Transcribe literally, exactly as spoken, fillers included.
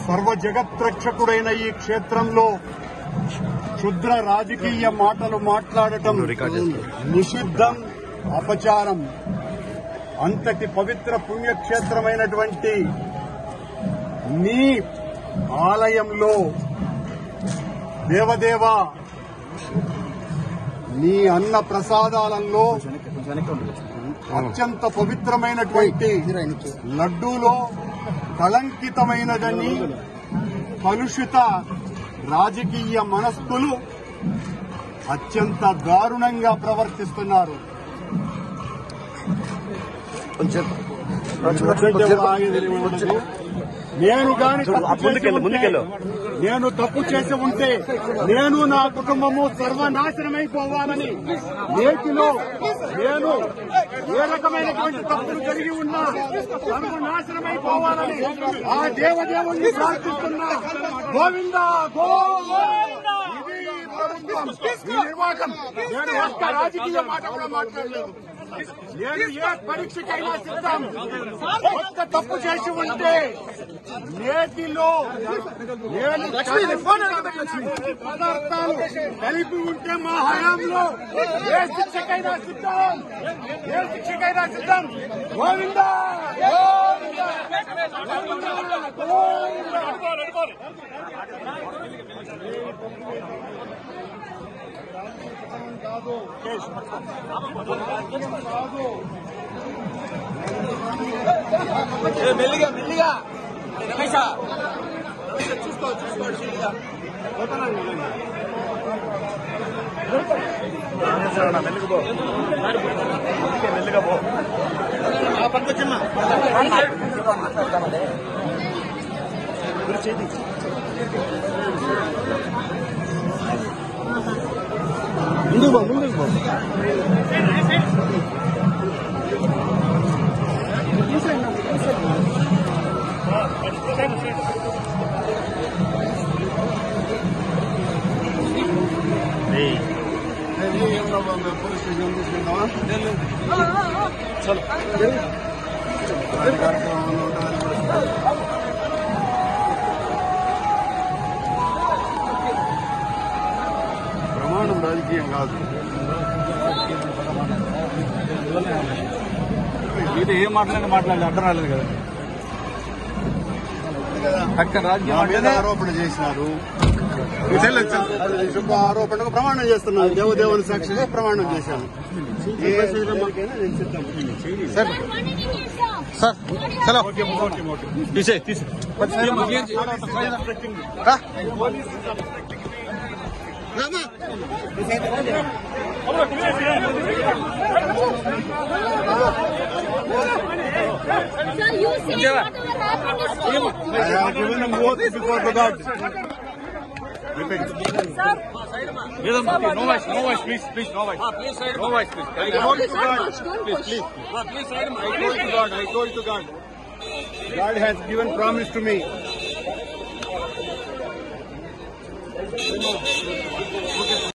సర్వ జగత్రక్షకుడైన ఈ క్షేత్రంలో క్షుద్ర రాజకీయ మాటలు మాట్లాడటం నిషిద్ధం, అపచారం. అంతటి పవిత్ర పుణ్యక్షేత్రమైనటువంటి నీ ఆలయంలో దేవదేవ నీ అన్న ప్రసాదాలలో అత్యంత పవిత్రమైనటువంటి లడ్డూలో కళంకితమైనదని కలుషిత రాజకీయ మనస్కులు అత్యంత దారుణంగా ప్రవర్తిస్తున్నారు. నేను గాని నేను తప్పు చేసి ఉంటే నేను నా కుటుంబము సర్వనాశనమైపోవాలని, నేటిలో నేను ఏ రకమైనటువంటి తప్పులు కలిగి ఉన్నా సర్వనాశనమైపోవాలని ఆ దేవదేవుణ్ణి ప్రార్థిస్తున్నా. గోవిందా గోవిందా. ఇది ప్రభుత్వం, ఈ నిర్వాహకం. నేను ఒక్క రాజకీయ మాట కూడా మాట్లాడలేదు. నేను ఏ పరీక్షకైనా సిద్ధం. ఒక్క తప్పు చేసి ఉంటే నేటిలో నేను పదార్థాలు కలిపి ఉంటే మా హయాంలో ఏ శిక్షకైనా సిద్ధం, ఏ శిక్షకైనా సిద్ధం. గోవిందా మెల్లిగా మెల్లిగా రమేష చూసుకో చూసుకోండి మెల్లిగా మెల్లిగా పో పట్టుకొచ్చమ్మా. ముందుకు పో ముందుకు పో. పోలీస్ స్టేషన్ తీసుకెళ్తావా? ప్రమాణం రాజకీయం కాదు. ఇది ఏం మాట్లాడి మాట్లాడలేదు, అర్థం రాలేదు కదా. అక్కడ రాజకీయ ఆరోపణ చేసినారు. ఆరోపణకు ప్రమాణం చేస్తున్నాను. దేవదేవుని సాక్షిగా ప్రమాణం చేశాను. ఏ శ్రీరామకైనా నేను సిద్ధం. సార్ సార్ చలో తీసే తీసే Sir, you say whatever happened is true. I have given an oath before the God. Sir, no voice, no voice, please, please, no voice. Please side, no voice, please. I told to God, please, please. Please side, I told to God, I told to God. God has given promise to me.